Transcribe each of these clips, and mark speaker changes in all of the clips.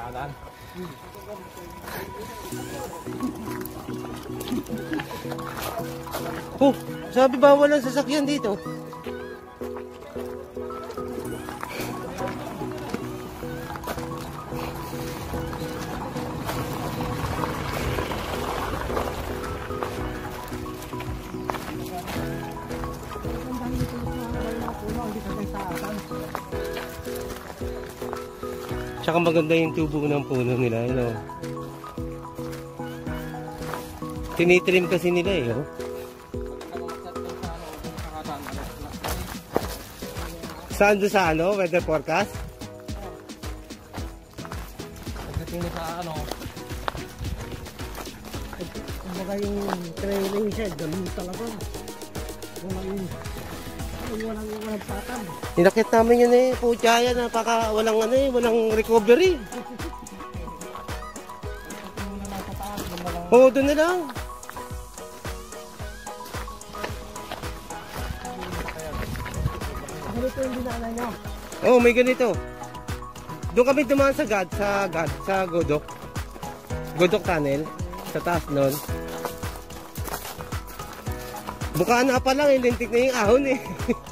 Speaker 1: Kanan.
Speaker 2: Oh, sabi bawal ang sasakyan dito. Tsaka maganda yung tubo ng puno nila, you know. Tinitrim kasi nila eh, oh. Saan doon sa ano? Weather forecast?
Speaker 1: Pagdating sa ano.
Speaker 3: Kumbaga yung trailing siya, ganun talaga. Walang patag.
Speaker 2: Inakit namin yun eh, putya yan, napaka walang ano eh, walang recovery. Oo, doon na lang.
Speaker 3: Ganito yung dinaanan nyo?
Speaker 2: Oo, may ganito. Doon kami dumaan sa sa Godok. Godok Tunnel, sa taas nun. Bukaan na pa lang, lintik na yung ahon eh.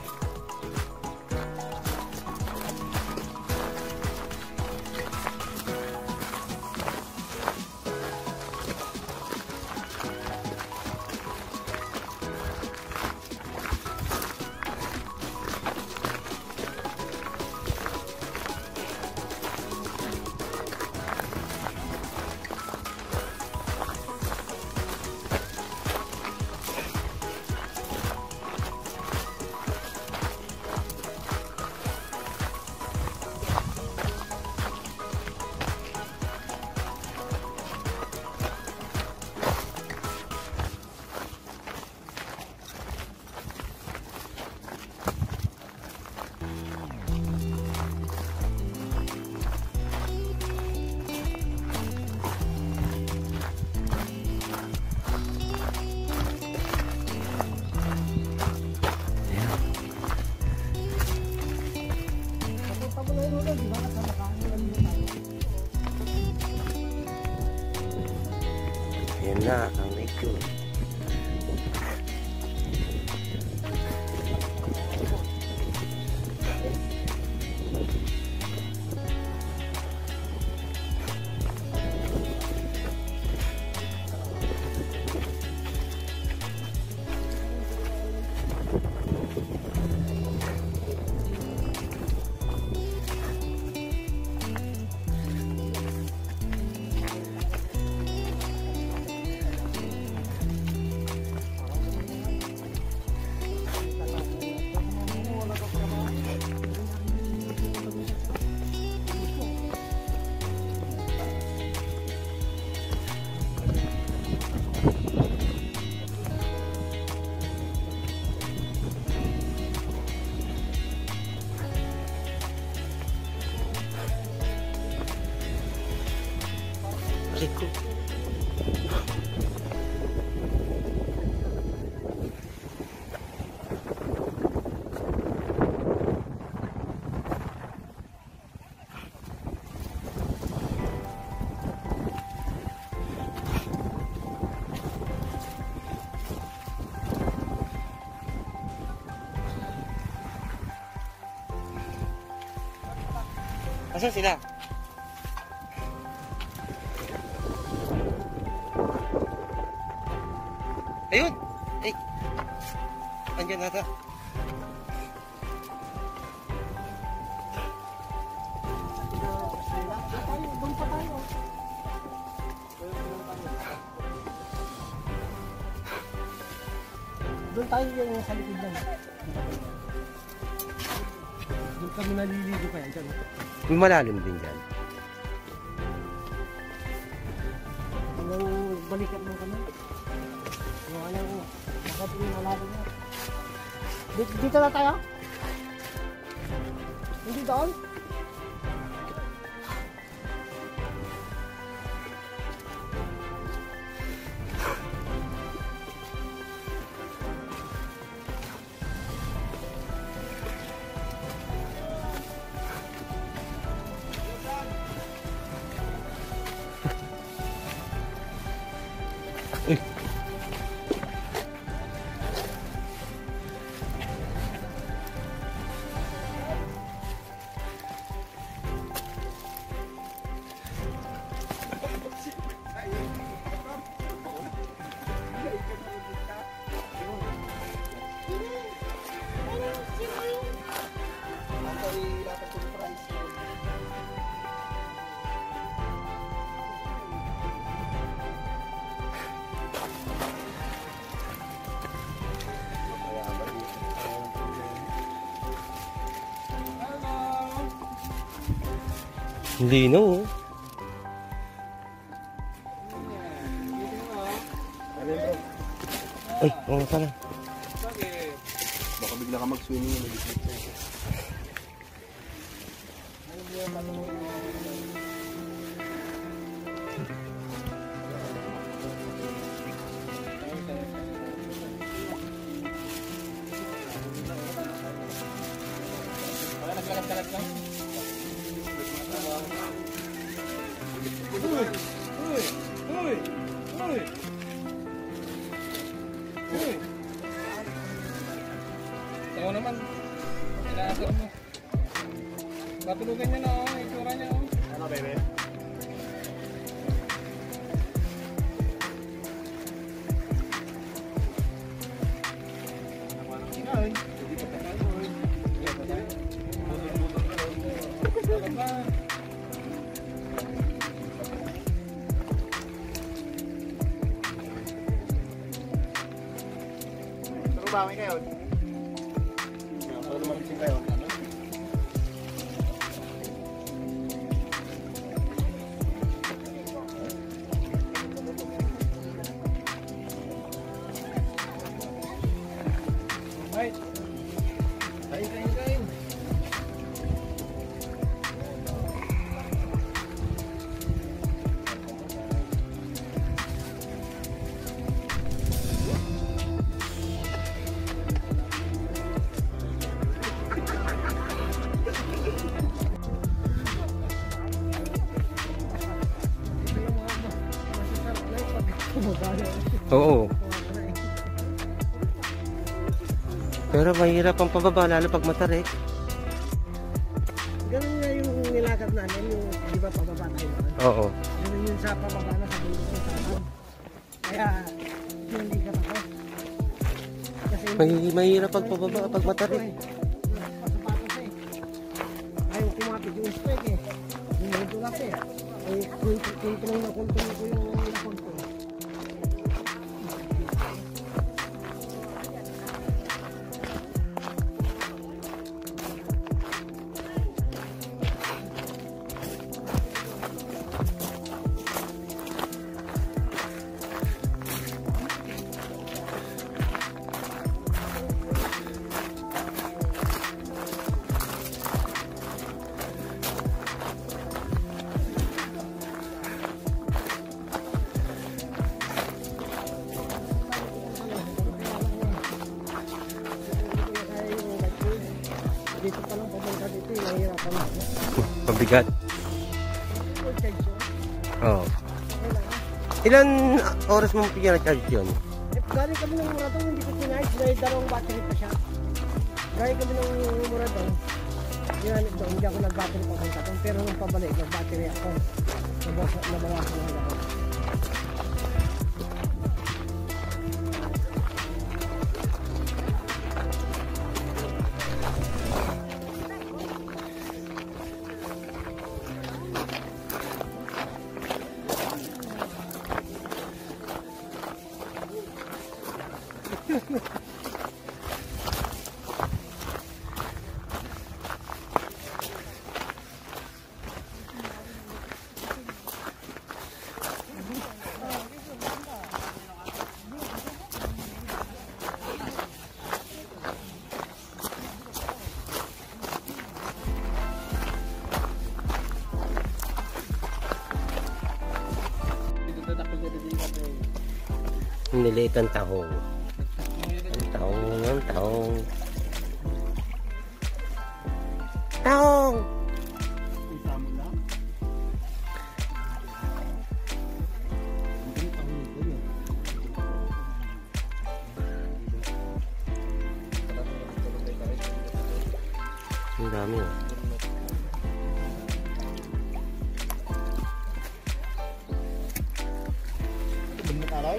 Speaker 2: Yan na ang medyo. Rico. Asan sila? Ayun! Ay! Andyan nata.
Speaker 3: Doon tayo yung sa likod lang. Doon kami naliligo kaya dyan.
Speaker 2: May malalim din dyan.
Speaker 3: Hanggang balikat mo kami. Yung alam ko, bakit yung malalim na. Dito na tayo? Hindi doon?
Speaker 2: Lino. Ay, oo pala.
Speaker 4: Baka bigla ka mag-swimming.
Speaker 1: Nagkalat-kalat lang. Tayo naman. Inaasar mo. Batulugan niya na, oh. Itsura niya, oh.
Speaker 4: Ano, bebe? Bawi kayo. Para lumagising kayo.
Speaker 1: Right. Kain.
Speaker 2: Oo. Pero mahirap ang pababa, lalo pag matarik.
Speaker 3: Ganun nga yung nilakad namin, yung di ba pababa tayo naman.
Speaker 2: Oo.
Speaker 3: Ganun yun sa pababa na sa bundok ng sasam. Kaya hindi ka pa ko. Kasi
Speaker 2: Mahirap pag pababa, pag matarik.
Speaker 3: pasapatos eh. Ayaw kumapit yung spec eh. Yung tulak eh. Eh, kontrol ko yung lakon ko. Dito pa lang papunta dito, nahihirapan ako.
Speaker 2: Mabigat. Oo.
Speaker 3: Kailangan.
Speaker 2: Ilan oras mong pinag-charge yun?
Speaker 3: Eh, galing kami ng Muradong, hindi ko pinahit. May dalawang battery pa siya. Galing kami ng Muradong. Yun, doon, hindi ako nag-battery papunta doon. Pero nung pabalik, nag-battery ako. Nabawasan lang ako.
Speaker 2: Niliit ang tahong. Ang tahong. Tahong!
Speaker 4: Aray?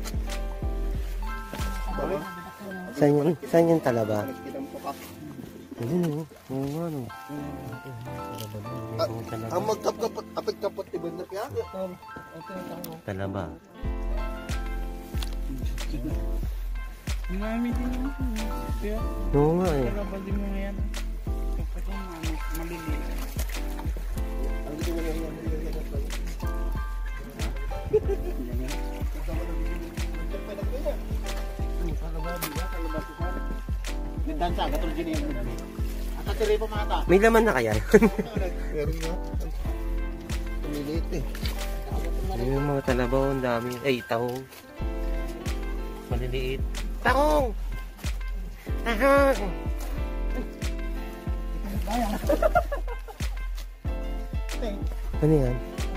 Speaker 4: Balik.
Speaker 2: Saan yung talaba?
Speaker 4: Kinampo ka.
Speaker 2: Ayun o. Oo nga no.
Speaker 4: Ang magkapkapot, kapit-kapot, iba na kaya?
Speaker 2: Talaba.
Speaker 1: Ginamitin mo. Kaya,
Speaker 2: Oo nga eh.
Speaker 1: kapatid mo nga yan. Kapatid mo, maliliit.
Speaker 4: Ang gusto mo yung dansa, katulad din yung at atiri pa mata.
Speaker 2: May laman na kaya?
Speaker 4: Meron nga. Tumiliit eh.
Speaker 2: Ayun yung mga talaba, ang dami. Ay, tahong. Maliliit. Tahong! Tahong! Ano yan?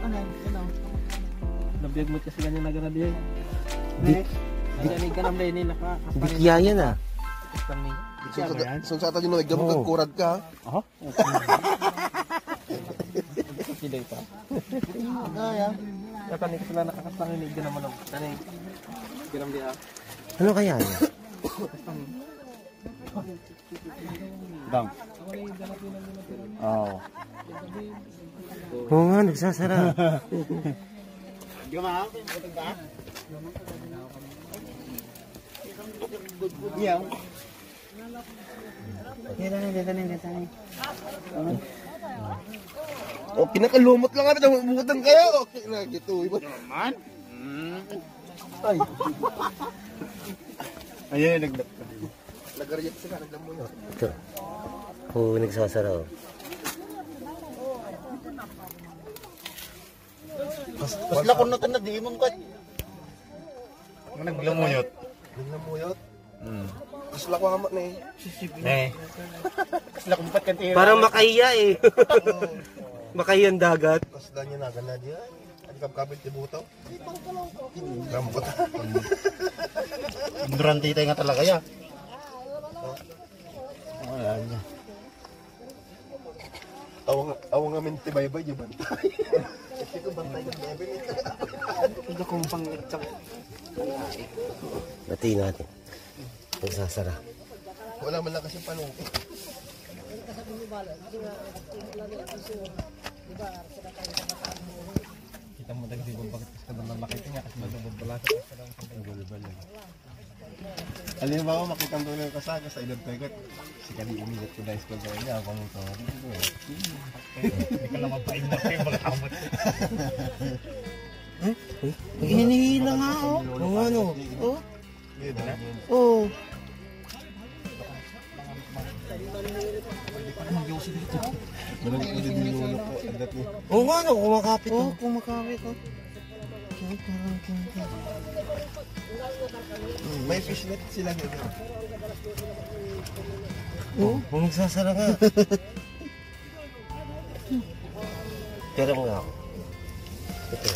Speaker 1: Nabiyag mo kasi ganyan na ganabi.
Speaker 2: Dik.
Speaker 1: Galing ka naman din naka.
Speaker 2: Dikya yan ah.
Speaker 4: So sa atin yung nagdamo kang kurad ka.
Speaker 1: Aha. Hindi pa.
Speaker 4: Kaya.
Speaker 1: Kaya ni sila nakakaslang ni gana naman. Tani. Ganam dia.
Speaker 2: Ano kaya yan?
Speaker 4: Dang. Oh.
Speaker 2: Oo nga, nagsasara.
Speaker 4: Di ka mahal? Butang ka? Iyaw. Oh, pinakalumot lang kami. Butang kayo. Okay na, gitu. Naman? Ay. Ayun, nag-react sila. Naglamuno.
Speaker 2: Ito. Oo, nagsasara oh.
Speaker 4: Mas lakon natin na di mong kat. Naglamuyot. Naglamuyot? Mas lakon amat na eh. Mas lakon pat kan tira.
Speaker 2: Parang makahiya eh. Makahiya ang dagat.
Speaker 4: Mas danyo na gana diyan. Adi kabit di butaw. Rambot. Durante tayo nga talaga ya. Wala niya. Awang amin tibay-bay di bantay. Ito bantay ka bebe. Ito kung pang-itsak.
Speaker 2: Batiin natin. Nagsasara.
Speaker 4: Wala man lang kasi panong.
Speaker 1: Kita mo dagdi bang bakit ka naman makita niya kasi magbabalasa ka lang sa bulbul.
Speaker 4: Halimbawa makita mo na yung kasaga sa ilog pegot. Si Kali umilit ko dahil school sa niya. Ako nung to.
Speaker 1: Hindi ka naman pain na kayo magkamot.
Speaker 2: Hinihila nga oh. Oo nga no. Oh. Oo. Oo nga no, kumakapit oh.
Speaker 4: Kumakawit ko. May fishnet sila ngayon.
Speaker 2: Oo, nagsasara nga. Pero nga ako. Ito.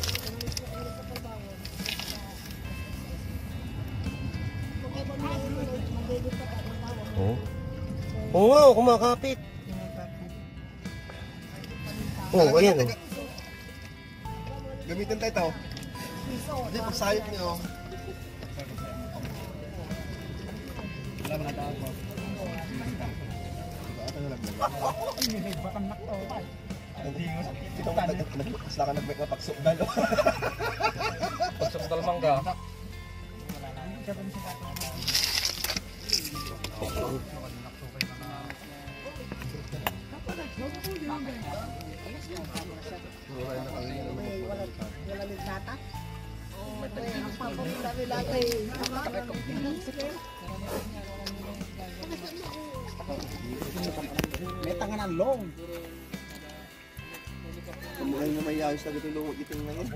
Speaker 2: Oo. Oo nga, kumakapit. Oo, ayan oh.
Speaker 4: Gamitin tayo ito. Hindi, pagsayot niyo.
Speaker 1: Wala na tao ko.
Speaker 4: Sila ka nag-make na pagsukdal.
Speaker 1: Pagsukdal mangga.
Speaker 3: May tangan ng long.
Speaker 4: Kamuhay nga may ayos na dito yung lumot dito ngayon.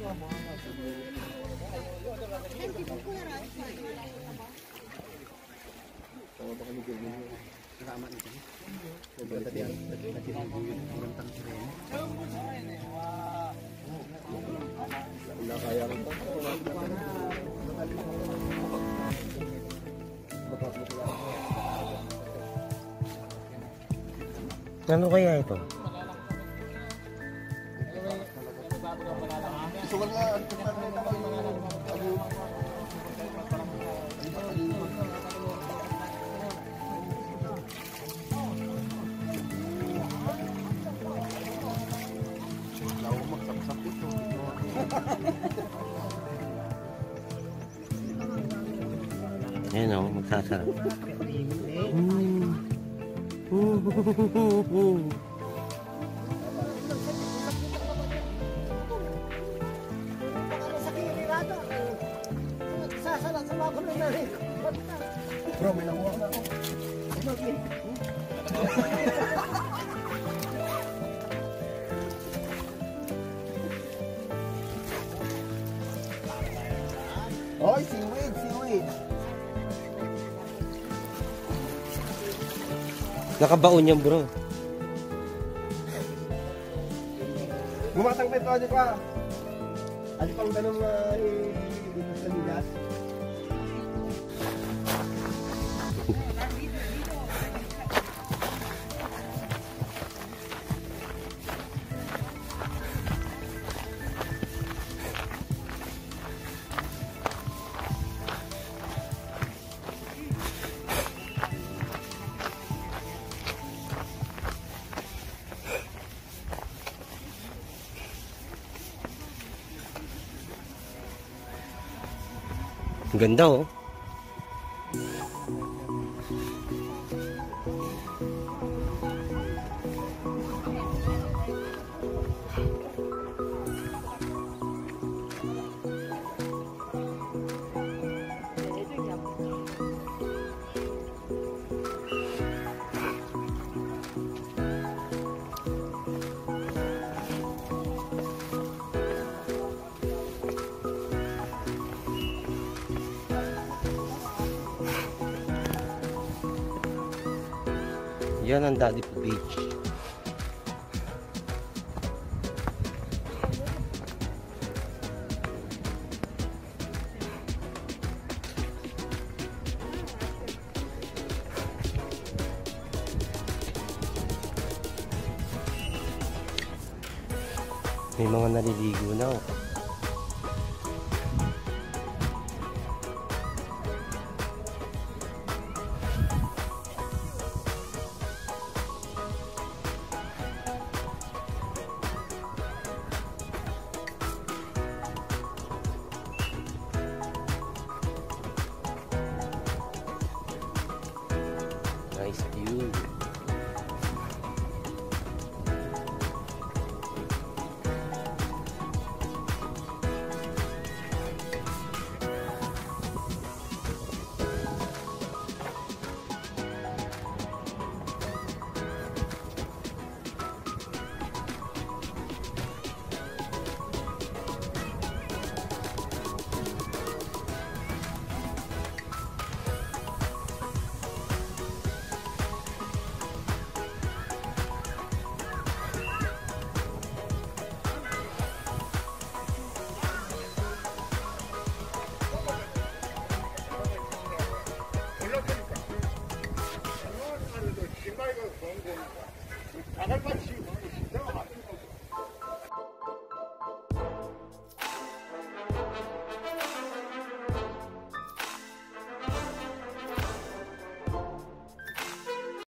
Speaker 4: Tawa ba kami gawin mo? Nakama nito. Maganda diyan. Wala kaya rin pa.
Speaker 2: Ano kaya ito?
Speaker 4: So wala,
Speaker 2: Ayan o, magsasarap.
Speaker 3: Sasalat sa mga kulo na rin.
Speaker 4: Bro, may nakuha na ako. Oy, seaweed, seaweed.
Speaker 2: Nakabaon yan bro.
Speaker 4: Gumatang pa ito, adik pa. Adik pang ganun sa ligas.
Speaker 2: Ang ganda oh. Yan ang Daddy Beach. May mga naliligo na oh. Nice view.